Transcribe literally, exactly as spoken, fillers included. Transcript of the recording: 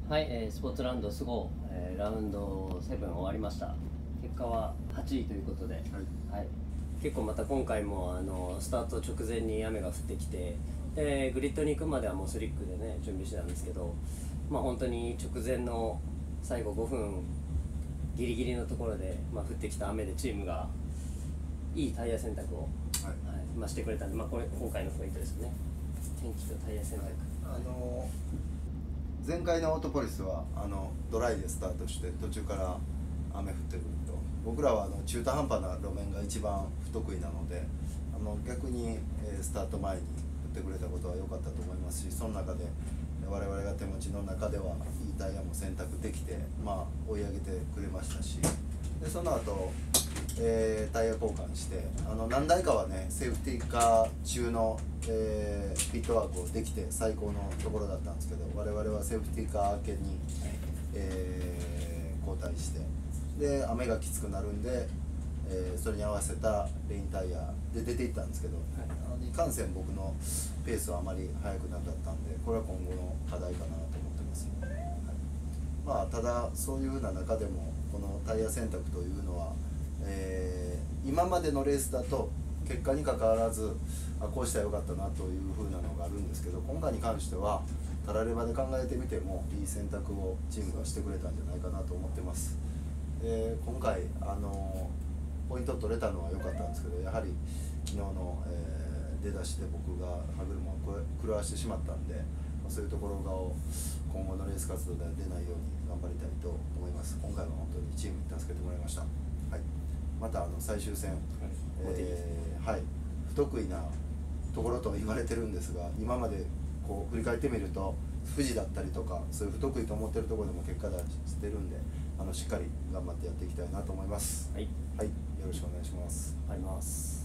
はい、えー、スポーツラウンドスゴー、えー、ラウンドセブン終わりました。結果ははちいということで、はいはい、結構また今回もあのスタート直前に雨が降ってきて、でグリッドに行くまではもうスリックでね準備してたんですけど、まあ、本当に直前の最後ごふんギリギリのところで、まあ、降ってきた雨でチームがいいタイヤ選択を、はいはい、まあ、してくれたんで、まあ、これ今回のポイントですね。天気とタイヤ選択、 はい、あのー前回のオートポリスはあのドライでスタートして途中から雨降ってくると、僕らはあの中途半端な路面が一番不得意なので、あの逆に、えースタート前に降ってくれたことは良かったと思いますし、その中で我々が手持ちの中ではいいタイヤも選択できて、まあ、追い上げてくれましたし、でその後、えータイヤ交換して、あの何台かはねセーフティーカー中の、えーピットワークをできて最高のところだったんですけど、我々はセーフティーカー明けに、えー交代して、で雨がきつくなるんで、えーそれに合わせたレインタイヤで出ていったんですけど、はい、あのいかんせん僕のペースはあまり速くなかったんで、これは今後の課題かなと思ってます。はい、まあただそういうふうな中でもこのタイヤ選択というのは、えー今までのレースだと結果にかかわらずあこうしたらよかったなというふうなのがあるんですけど、今回に関してはたらればで考えてみてもいい選択をチームがしてくれたんじゃないかなと思ってます。えー今回あのポイント取れたのは良かったんですけど、やはり昨日の、えー出だしで僕が歯車を狂わしてしまったんで、まあそういうところが今後のレース活動では出ないように頑張りたいと思います。今回は本当にチームに助けてもらいました。はい、またあの最終戦、えーはい、不得意なところと言われてるんですが、今までこう振り返ってみると富士だったりとかそういう不得意と思ってるところでも結果出してるんで、あのしっかり頑張ってやっていきたいなと思います。 はい、 はい、よろしくお願いします。 あります。